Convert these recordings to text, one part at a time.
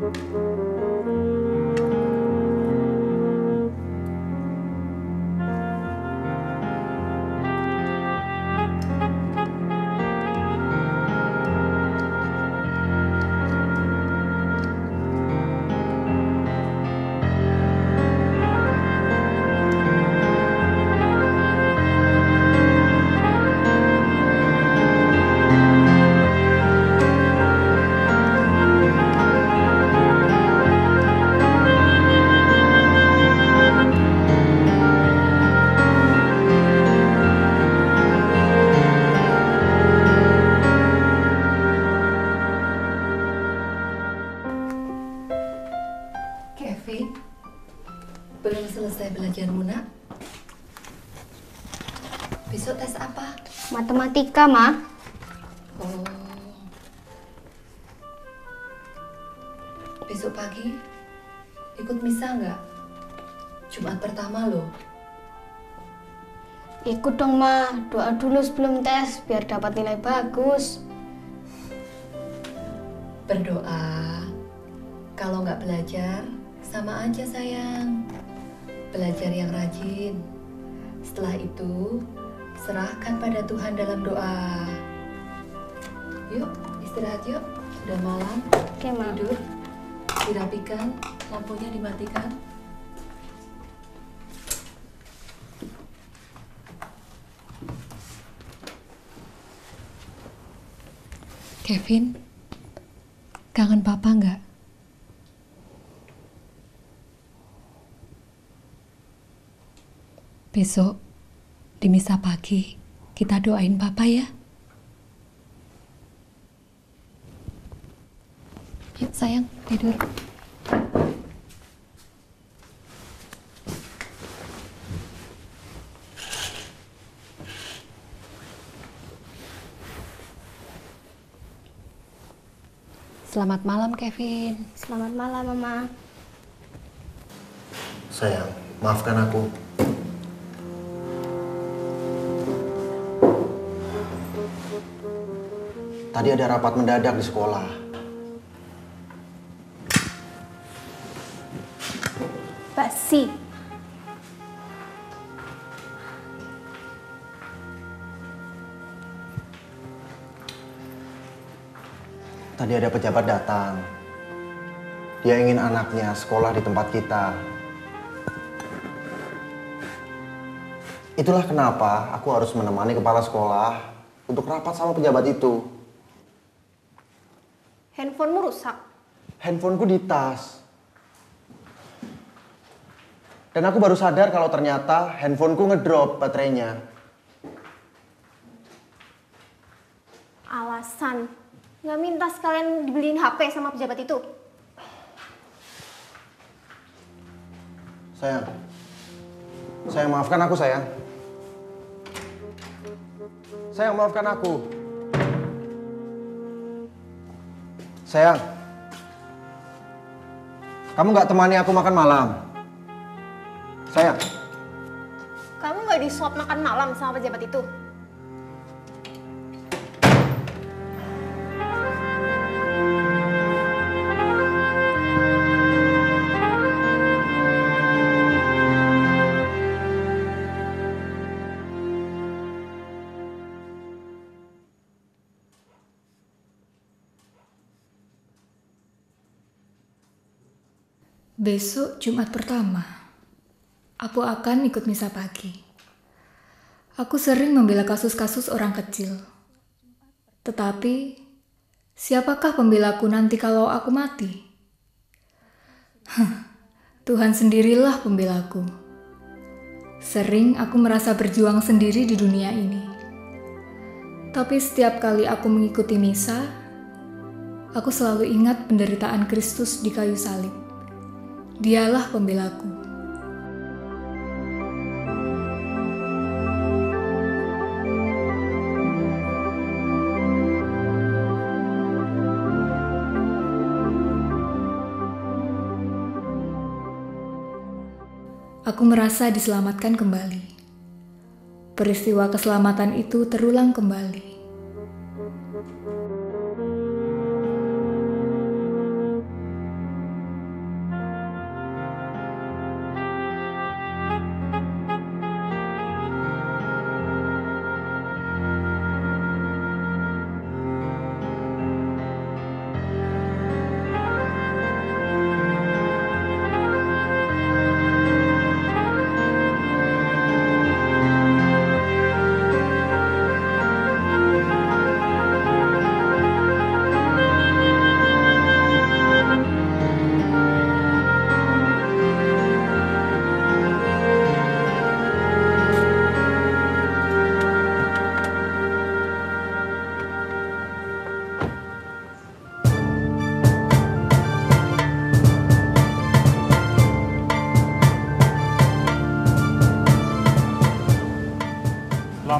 Kevin, belum selesai belajarmu, nak? Besok tes apa? Matematika, Ma. Oh. Besok pagi ikut misa nggak? Jumat pertama loh. Ikut dong, Ma. Doa dulu sebelum tes biar dapat nilai bagus. Berdoa. Kalau nggak belajar, sama aja sayang. Belajar yang rajin. Setelah itu, serahkan pada Tuhan dalam doa. Yuk, istirahat yuk. Udah malam. Oke, Ma. Tidur. Dirapikan, lampunya dimatikan. Kevin, kangen papa nggak? Besok di misa pagi kita doain papa ya. Yuk sayang, tidur. Selamat malam, Kevin. Selamat malam, Mama. Sayang, maafkan aku. Tadi ada rapat mendadak di sekolah. Basi. Tadi ada pejabat datang. Dia ingin anaknya sekolah di tempat kita. Itulah kenapa aku harus menemani kepala sekolah untuk rapat sama pejabat itu. Handphonemu rusak. Handphoneku di tas. Dan aku baru sadar kalau ternyata handphoneku ngedrop baterainya. Alasan. Nggak minta sekalian dibeliin HP sama pejabat itu. Sayang. Sayang, maafkan aku, sayang. Sayang, maafkan aku. Sayang. Kamu nggak temani aku makan malam. Sayang. Kamu nggak disuap makan malam sama pejabat itu? Besok Jumat pertama, aku akan ikut misa pagi. Aku sering membela kasus-kasus orang kecil. Tetapi, siapakah pembelaku nanti kalau aku mati? Tuhan sendirilah pembelaku. Sering aku merasa berjuang sendiri di dunia ini. Tapi setiap kali aku mengikuti misa, aku selalu ingat penderitaan Kristus di kayu salib. Dialah pembelaku. Aku merasa diselamatkan kembali. Peristiwa keselamatan itu terulang kembali.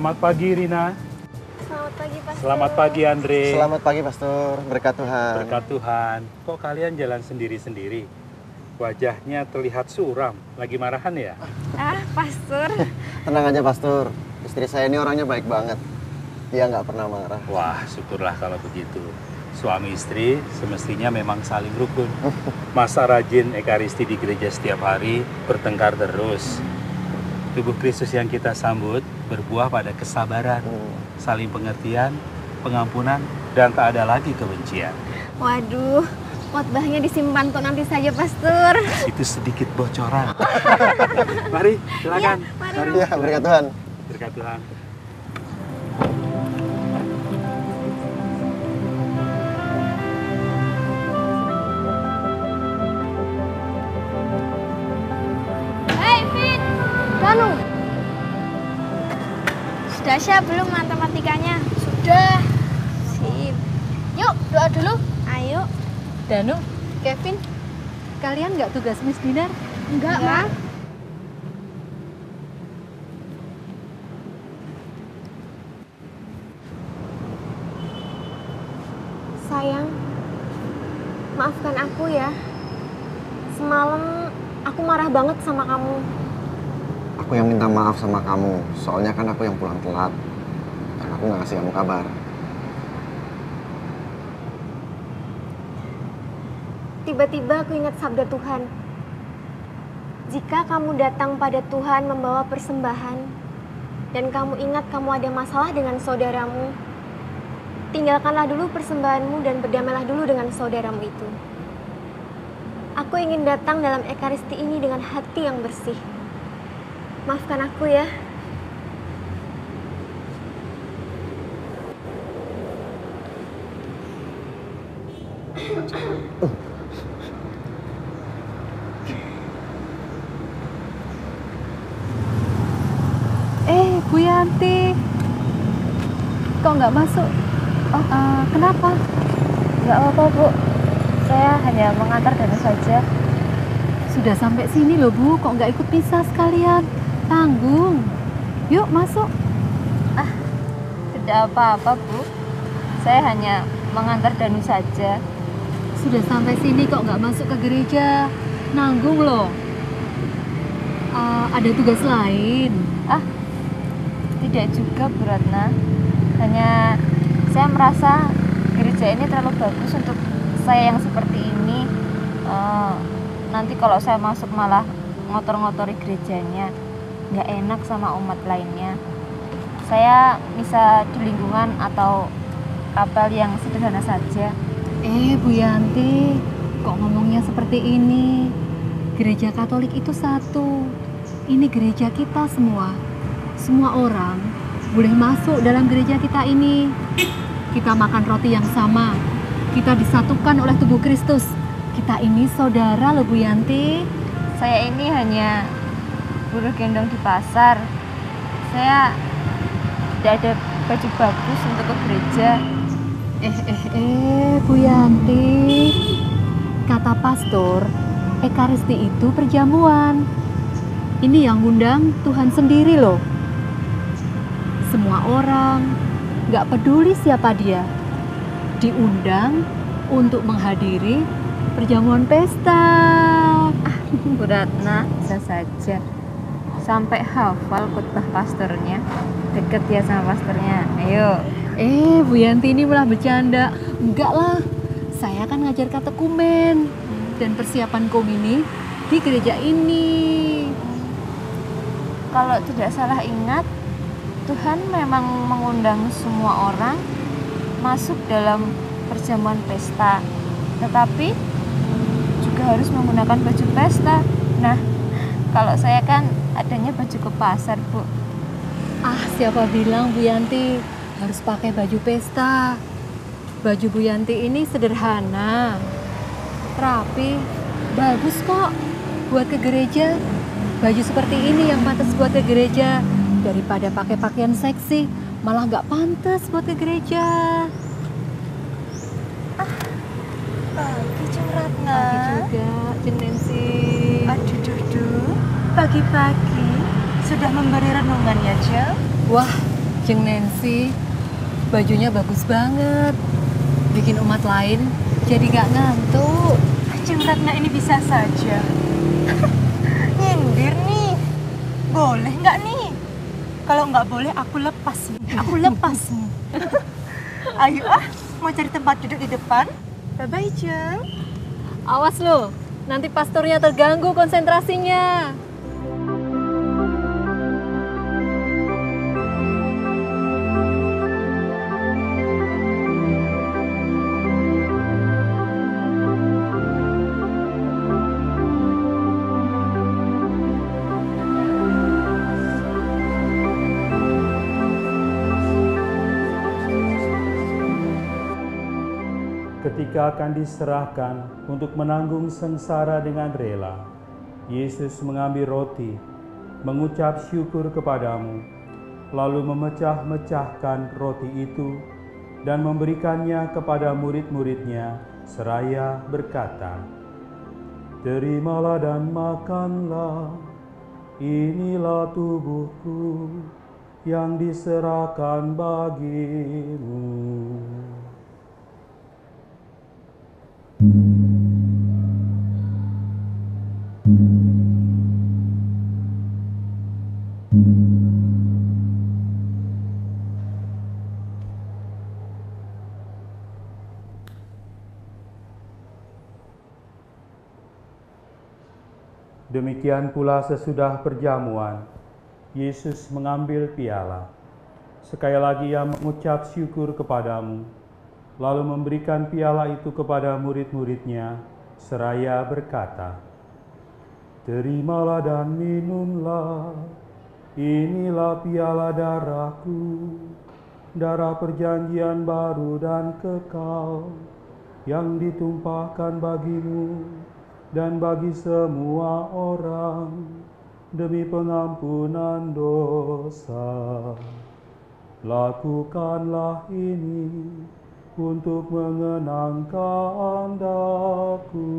Selamat pagi Rina. Selamat pagi, Pastor. Selamat pagi Andre. Selamat pagi, Pastor. Berkat Tuhan. Berkat Tuhan. Kok kalian jalan sendiri-sendiri? Wajahnya terlihat suram. Lagi marahan ya? Pastor. Tenang aja, Pastor. Istri saya ini orangnya baik banget. Dia nggak pernah marah. Wah, syukurlah kalau begitu. Suami istri semestinya memang saling rukun. Masa rajin ekaristi di gereja setiap hari, bertengkar terus. Tubuh Kristus yang kita sambut berbuah pada kesabaran, saling pengertian, pengampunan, dan tak ada lagi kebencian. Waduh, khotbahnya disimpan untuk nanti saja, Pastor. Itu sedikit bocoran. Mari, silakan. Mari. Ya, berkat Tuhan. Berkat Tuhan. Hei, Vin! Danu! Sudah siap belum matematikanya? Sudah. Sip. Yuk, doa dulu. Ayo. Danu, Kevin, kalian nggak tugas Miss Dinar? Enggak, Ma. Sayang, maafkan aku ya. Semalam aku marah banget sama kamu. Aku yang minta maaf sama kamu. Soalnya kan aku yang pulang telat. Dan aku nggak ngasih kamu kabar. Tiba-tiba aku ingat sabda Tuhan. Jika kamu datang pada Tuhan membawa persembahan, dan kamu ingat kamu ada masalah dengan saudaramu, tinggalkanlah dulu persembahanmu dan berdamailah dulu dengan saudaramu itu. Aku ingin datang dalam ekaristi ini dengan hati yang bersih. Maafkan aku ya. Bu Yanti, kok nggak masuk? Oh, kenapa? Nggak apa-apa, Bu. Saya hanya mengantar Danu saja. Sudah sampai sini loh, Bu. Kok nggak ikut misa sekalian? Tanggung. Yuk, masuk. Tidak apa-apa, Bu. Saya hanya mengantar Danu saja. Sudah sampai sini kok nggak masuk ke gereja? Nanggung loh. Ada tugas lain. Tidak juga, Bu Ratna. Hanya saya merasa gereja ini terlalu bagus untuk saya yang seperti ini. Nanti kalau saya masuk malah ngotor-ngotori gerejanya, nggak enak sama umat lainnya. Saya bisa di lingkungan atau kapel yang sederhana saja. Bu Yanti, kok ngomongnya seperti ini? Gereja Katolik itu satu. Ini gereja kita semua. Semua orang boleh masuk dalam gereja kita ini. Kita makan roti yang sama. Kita disatukan oleh tubuh Kristus. Kita ini saudara loh, Bu Yanti. Saya ini hanya buruh gendong di pasar. Saya tidak ada baju bagus untuk ke gereja. Bu Yanti. Kata pastor, ekaristi itu perjamuan. Ini yang ngundang Tuhan sendiri loh. Semua orang, nggak peduli siapa dia, diundang untuk menghadiri perjamuan pesta. Bu Ratna, bisa saja. Sampai hafal khotbah pastornya. Deket ya sama pastornya. Ayo. Bu Yanti ini malah bercanda. Enggak lah, saya kan ngajar katekumen dan persiapan komini di gereja ini. Kalau tidak salah ingat, Tuhan memang mengundang semua orang masuk dalam perjamuan pesta, tetapi juga harus menggunakan baju pesta. Nah, kalau saya kan adanya baju ke pasar, Bu. Siapa bilang Bu Yanti harus pakai baju pesta? Baju Bu Yanti ini sederhana, rapi, bagus kok buat ke gereja. Baju seperti ini yang pantas buat ke gereja. Daripada pakai pakaian seksi, malah nggak pantas buat ke gereja. Pagi, Cung Ratna. Pagi juga, Jenensi. Aduh, pagi-pagi sudah memberi renungan ya, Jo? Wah, Kanjeng Nancy, bajunya bagus banget. Bikin umat lain jadi gak ngantuk. Kanjeng Ratna ini bisa saja. Nyindir nih. Boleh nggak nih? Kalau nggak boleh aku lepas nih. Aku lepas nih. Ayo mau cari tempat duduk di depan. Bye-bye, Jeng. Awas loh, nanti pastornya terganggu konsentrasinya. Ketika akan diserahkan untuk menanggung sengsara dengan rela, Yesus mengambil roti, mengucap syukur kepadamu, lalu memecah-mecahkan roti itu dan memberikannya kepada murid-muridnya, seraya berkata, "Terimalah dan makanlah, inilah tubuhku yang diserahkan bagimu." Demikian pula sesudah perjamuan, Yesus mengambil piala. Sekali lagi ia mengucap syukur kepadamu, lalu memberikan piala itu kepada murid-muridnya, seraya berkata, "Terimalah dan minumlah, inilah piala darahku, darah perjanjian baru dan kekal, yang ditumpahkan bagimu dan bagi semua orang demi pengampunan dosa. Lakukanlah ini untuk mengenangkan aku."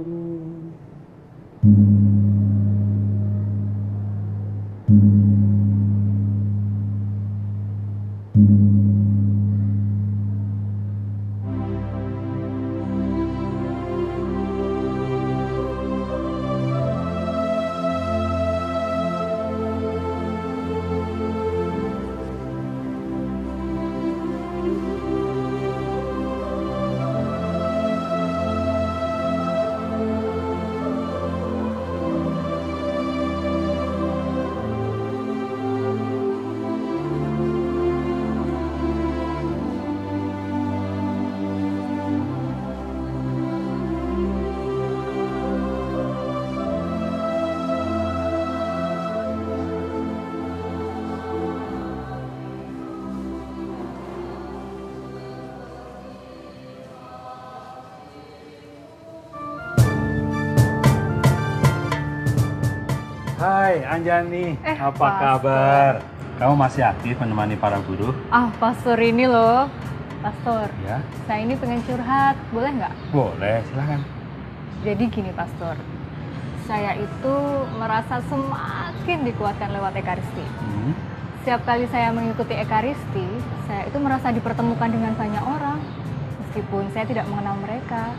Hai Anjani, apa Pastor. kabar? Kamu masih aktif menemani para guru? Pastor ini loh. Pastor, Ya, saya ini pengen curhat, boleh nggak? boleh, silakan. Jadi gini Pastor, saya itu merasa semakin dikuatkan lewat Ekaristi. Setiap kali saya mengikuti Ekaristi, saya itu merasa dipertemukan dengan banyak orang, meskipun saya tidak mengenal mereka.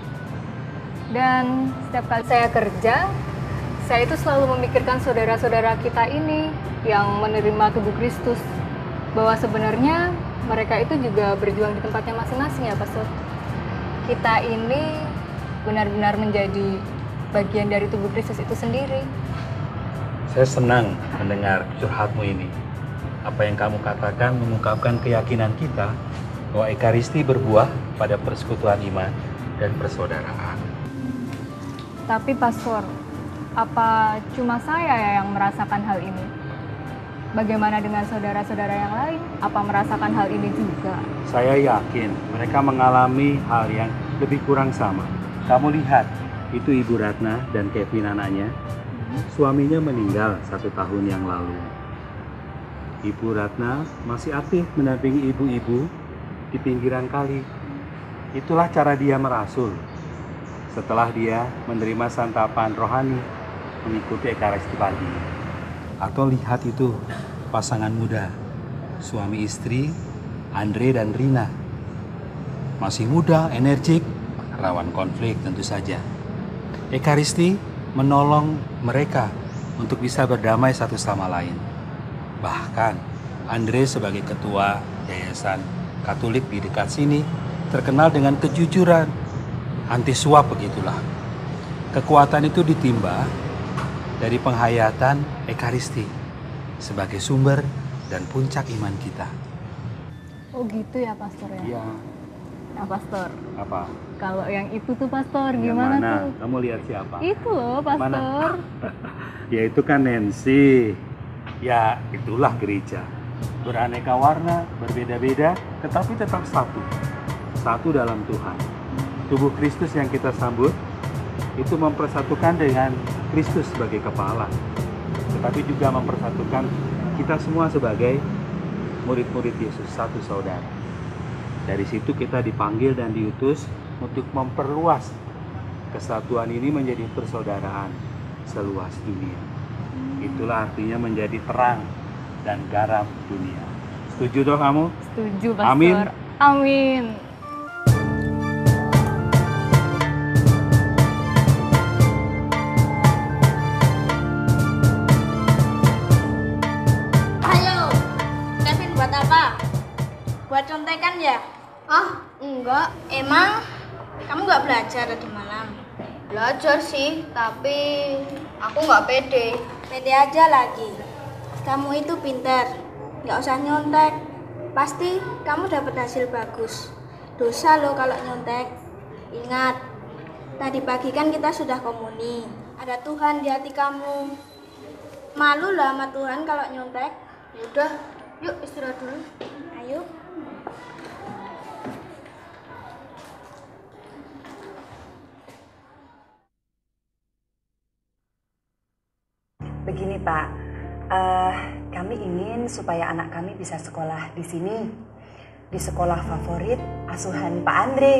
Dan setiap kali saya kerja, saya itu selalu memikirkan saudara-saudara kita ini yang menerima tubuh Kristus, bahwa sebenarnya mereka itu juga berjuang di tempatnya masing-masing ya Pastor. Kita ini benar-benar menjadi bagian dari tubuh Kristus itu sendiri. Saya senang mendengar curhatmu ini. Apa yang kamu katakan mengungkapkan keyakinan kita bahwa Ekaristi berbuah pada persekutuan iman dan persaudaraan. Tapi Pastor, apa cuma saya ya yang merasakan hal ini? Bagaimana dengan saudara-saudara yang lain? Apa merasakan hal ini juga? Saya yakin mereka mengalami hal yang lebih kurang sama. Kamu lihat, itu Ibu Ratna dan Kevin anaknya. Suaminya meninggal 1 tahun yang lalu. Ibu Ratna masih aktif mendampingi ibu-ibu di pinggiran kali. Itulah cara dia merasul. Setelah dia menerima santapan rohani, mengikuti Ekaristi pagi. Atau lihat itu, pasangan muda. suami istri Andre dan Rina. Masih muda, energik, rawan konflik tentu saja. Ekaristi menolong mereka untuk bisa berdamai satu sama lain. Bahkan Andre sebagai ketua Yayasan Katolik di dekat sini terkenal dengan kejujuran, anti suap begitulah. Kekuatan itu ditimba dari penghayatan Ekaristi sebagai sumber dan puncak iman kita. Oh gitu ya Pastor ya? Iya. Nah Pastor, Apa? kalau yang itu tuh Pastor Yang gimana mana? tuh? Kamu lihat siapa? Itu loh Pastor. Ya itu kan Nancy. Ya itulah gereja. Beraneka warna, berbeda-beda, tetapi tetap satu. Satu dalam Tuhan. Tubuh Kristus yang kita sambut itu mempersatukan dengan Kristus sebagai kepala. Tetapi juga mempersatukan kita semua sebagai murid-murid Yesus, satu saudara. Dari situ kita dipanggil dan diutus untuk memperluas kesatuan ini menjadi persaudaraan seluas dunia. Itulah artinya menjadi terang dan garam dunia. Setuju dong kamu? Setuju Pastor. Amin. Amin. Ayo, Kevin buat apa? Buat contekan ya? Ah, enggak. Emang kamu nggak belajar tadi malam? Belajar sih, tapi aku nggak pede. Pede aja lagi. Kamu itu pinter, nggak usah nyontek. Pasti kamu dapat hasil bagus. Dosa loh kalau nyontek. Ingat, tadi pagi kan kita sudah komuni. Ada Tuhan di hati kamu. Malu lah sama Tuhan kalau nyontek. Yaudah, yuk istirahat dulu. Ayo. Begini Pak, kami ingin supaya anak kami bisa sekolah di sini, di sekolah favorit asuhan Pak Andre.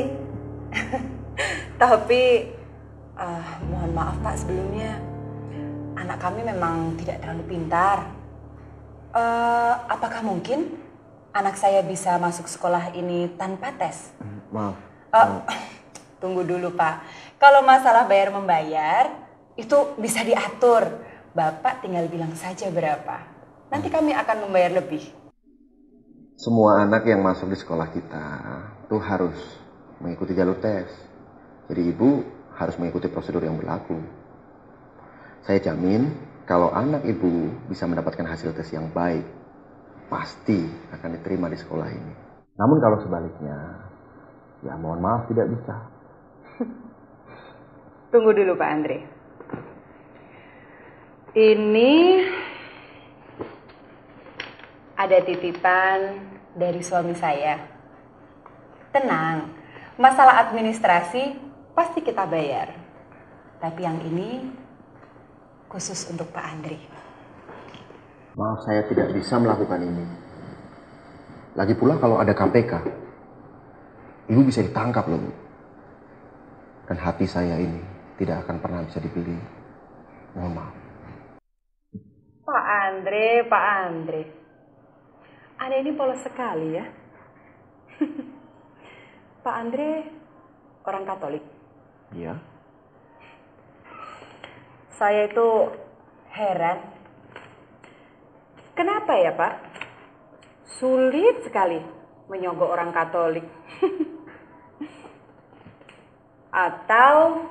Tapi mohon maaf Pak sebelumnya, anak kami memang tidak terlalu pintar. Apakah mungkin anak saya bisa masuk sekolah ini tanpa tes? Maaf. Tunggu dulu Pak, kalau masalah bayar membayar itu bisa diatur. Bapak tinggal bilang saja berapa. Nanti kami akan membayar lebih. Semua anak yang masuk di sekolah kita tuh harus mengikuti jalur tes. Jadi ibu harus mengikuti prosedur yang berlaku. Saya jamin kalau anak ibu bisa mendapatkan hasil tes yang baik, pasti akan diterima di sekolah ini. Namun kalau sebaliknya, ya mohon maaf tidak bisa. Tunggu dulu Pak Andre. Ini ada titipan dari suami saya. Tenang, masalah administrasi pasti kita bayar. Tapi yang ini khusus untuk Pak Andre. Maaf, saya tidak bisa melakukan ini. Lagi pula kalau ada KPK, ibu bisa ditangkap loh, Bu. Dan hati saya ini tidak akan pernah bisa dibeli. Mohon maaf. Pak Andre. Anda ini polos sekali ya. Pak Andre orang Katolik. Iya. Saya itu heran. Kenapa ya Pak? Sulit sekali menyogok orang Katolik. Atau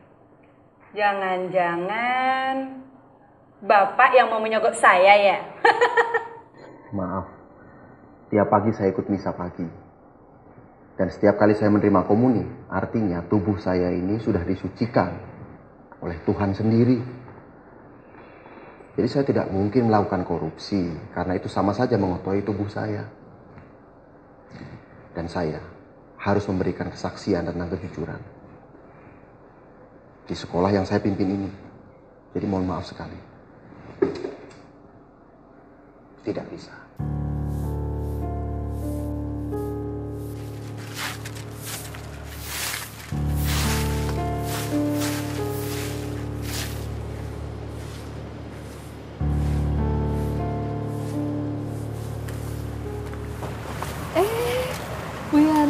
jangan-jangan Bapak yang mau menyogok saya ya? Maaf, tiap pagi saya ikut misa pagi. Dan setiap kali saya menerima komuni, artinya tubuh saya ini sudah disucikan oleh Tuhan sendiri. Jadi saya tidak mungkin melakukan korupsi, karena itu sama saja mengotori tubuh saya. Dan saya harus memberikan kesaksian tentang kejujuran di sekolah yang saya pimpin ini. Jadi mohon maaf sekali. Tidak bisa.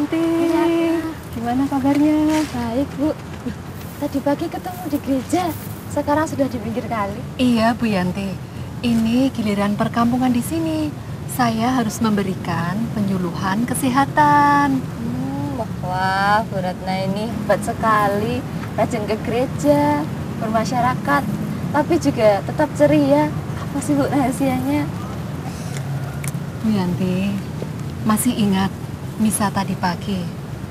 Yanti. Gimana kabarnya? Baik, Bu. Tadi pagi ketemu di gereja, sekarang sudah di pinggir kali. Iya, Bu Yanti. Ini giliran perkampungan di sini. Saya harus memberikan penyuluhan kesehatan. Wah, Bu Ratna ini hebat sekali. Rajin ke gereja, bermasyarakat, tapi juga tetap ceria. Apa sih, Bu, rahasianya? Bu Yanti, masih ingat misa tadi pagi?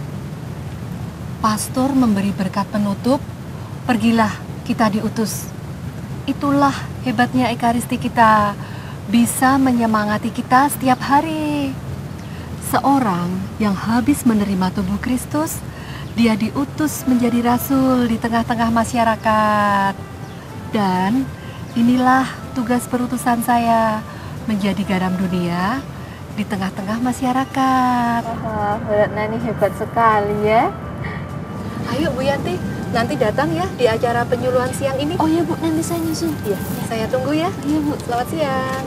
Pastor memberi berkat penutup, pergilah kita diutus. Itulah hebatnya Ekaristi kita, bisa menyemangati kita setiap hari. Seorang yang habis menerima tubuh Kristus, dia diutus menjadi rasul di tengah-tengah masyarakat. Dan inilah tugas perutusan saya, menjadi garam dunia di tengah-tengah masyarakat. Wah, Bu Ratna ini hebat sekali ya. Ayo Bu Yanti, nanti datang ya di acara penyuluhan siang ini. Oh iya, Bu, nanti saya nyusul. Iya, saya tunggu ya. Iya, Bu. Selamat siang.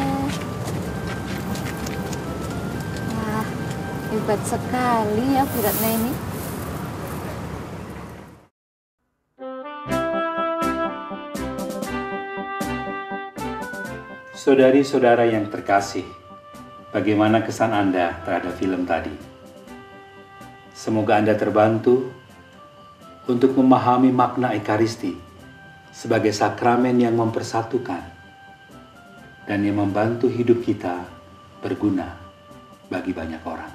Wah, hebat sekali ya Bu Ratna ini. Saudari-saudara yang terkasih, bagaimana kesan Anda terhadap film tadi? Semoga Anda terbantu untuk memahami makna Ekaristi sebagai sakramen yang mempersatukan dan yang membantu hidup kita berguna bagi banyak orang.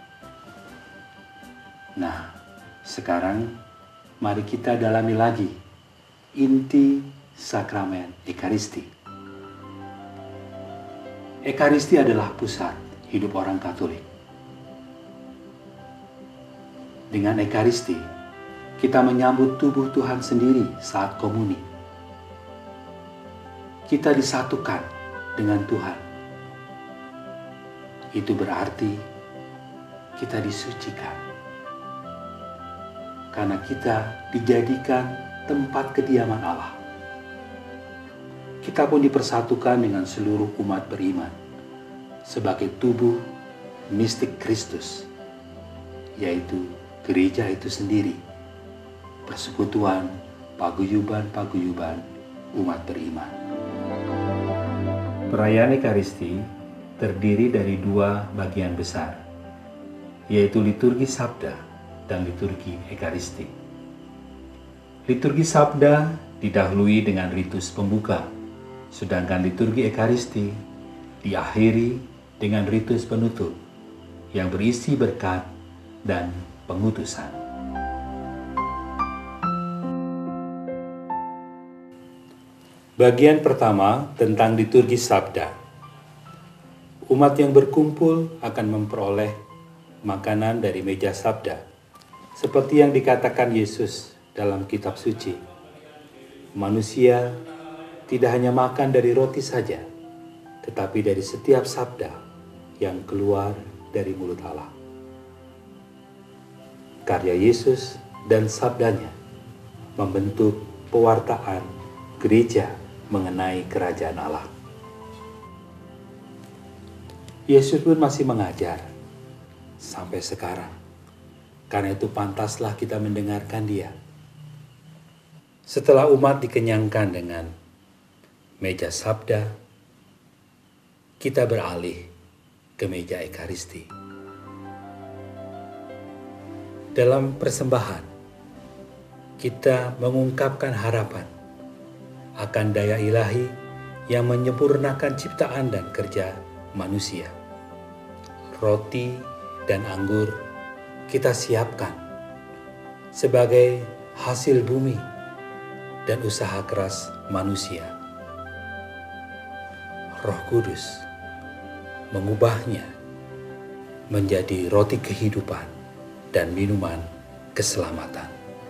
Nah, sekarang mari kita dalami lagi inti sakramen Ekaristi. Ekaristi adalah pusat hidup orang Katolik. Dengan Ekaristi, kita menyambut tubuh Tuhan sendiri saat komuni. Kita disatukan dengan Tuhan. Itu berarti kita disucikan. Karena kita dijadikan tempat kediaman Allah. Kita pun dipersatukan dengan seluruh umat beriman sebagai tubuh mistik Kristus, yaitu gereja itu sendiri, persekutuan, paguyuban-paguyuban umat beriman. Perayaan Ekaristi terdiri dari dua bagian besar, yaitu liturgi Sabda dan liturgi Ekaristi. Liturgi Sabda didahului dengan ritus pembuka, sedangkan liturgi Ekaristi diakhiri dengan ritus penutup yang berisi berkat dan pengutusan. Bagian pertama tentang liturgi Sabda. Umat yang berkumpul akan memperoleh makanan dari meja Sabda, seperti yang dikatakan Yesus dalam kitab suci. Manusia tidak hanya makan dari roti saja, tetapi dari setiap sabda yang keluar dari mulut Allah. Karya Yesus dan sabdanya membentuk pewartaan gereja mengenai kerajaan Allah. Yesus pun masih mengajar sampai sekarang. Karena itu pantaslah kita mendengarkan Dia. Setelah umat dikenyangkan dengan meja Sabda, kita beralih ke meja Ekaristi. Dalam persembahan, kita mengungkapkan harapan akan daya ilahi yang menyempurnakan ciptaan dan kerja manusia. Roti dan anggur kita siapkan sebagai hasil bumi dan usaha keras manusia. Roh Kudus mengubahnya menjadi roti kehidupan dan minuman keselamatan.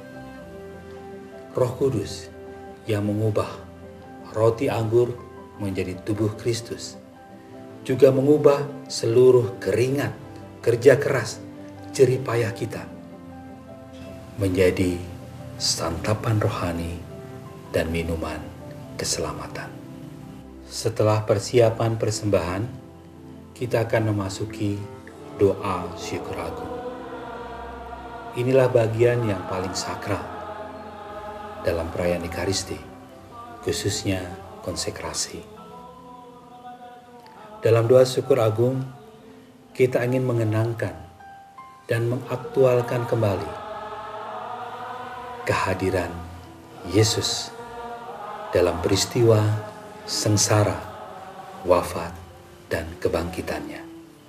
Roh Kudus yang mengubah roti anggur menjadi tubuh Kristus juga mengubah seluruh keringat, kerja keras, jerih payah kita menjadi santapan rohani dan minuman keselamatan. Setelah persiapan persembahan, kita akan memasuki doa syukur agung. inilah bagian yang paling sakral dalam perayaan Ekaristi, khususnya konsekrasi. Dalam doa syukur agung, kita ingin mengenangkan dan mengaktualkan kembali kehadiran Yesus dalam peristiwa sengsara, wafat, dan kebangkitannya.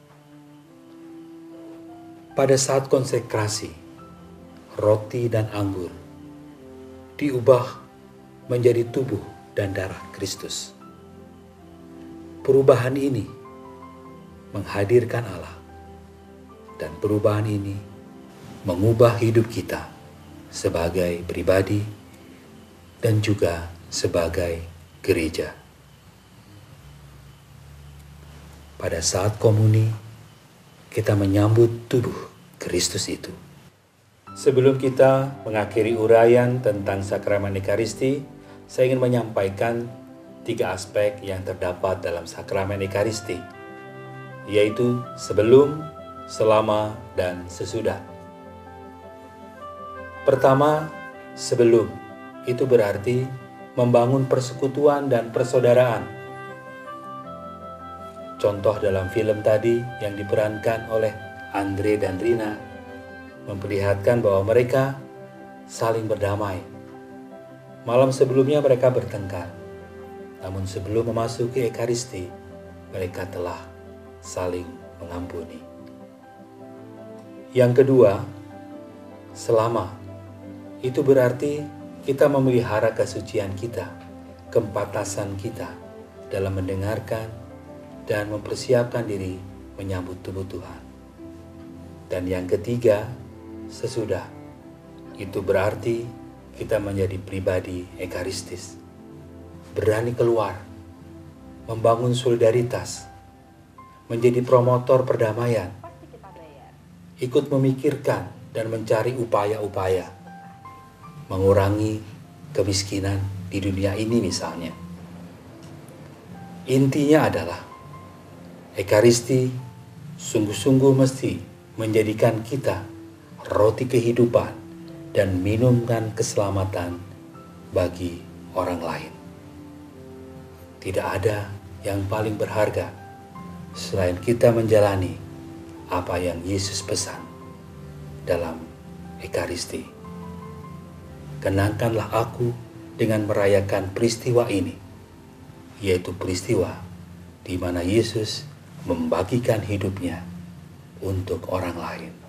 Pada saat konsekrasi, roti dan anggur diubah menjadi tubuh dan darah Kristus. Perubahan ini menghadirkan Allah, dan perubahan ini mengubah hidup kita sebagai pribadi dan juga sebagai gereja. Pada saat komuni, kita menyambut tubuh Kristus itu. Sebelum kita mengakhiri uraian tentang sakramen Ekaristi, saya ingin menyampaikan 3 aspek yang terdapat dalam sakramen Ekaristi, yaitu sebelum, selama, dan sesudah. Pertama, sebelum, itu berarti membangun persekutuan dan persaudaraan. Contoh dalam film tadi yang diperankan oleh Andre dan Rina memperlihatkan bahwa mereka saling berdamai. Malam sebelumnya mereka bertengkar. Namun sebelum memasuki Ekaristi, mereka telah saling mengampuni. Yang kedua, selama. Itu berarti kita memelihara kesucian kita, kempatasan kita dalam mendengarkan dan mempersiapkan diri menyambut tubuh Tuhan. Dan yang ketiga, sesudah. Itu berarti kita menjadi pribadi ekaristis. Berani keluar, membangun solidaritas, menjadi promotor perdamaian, ikut memikirkan dan mencari upaya-upaya, mengurangi kemiskinan di dunia ini misalnya. Intinya adalah, Ekaristi sungguh-sungguh mesti menjadikan kita roti kehidupan dan minumkan keselamatan bagi orang lain. Tidak ada yang paling berharga selain kita menjalani apa yang Yesus pesan dalam Ekaristi. Kenangkanlah aku dengan merayakan peristiwa ini, yaitu peristiwa di mana Yesus membagikan hidupnya untuk orang lain.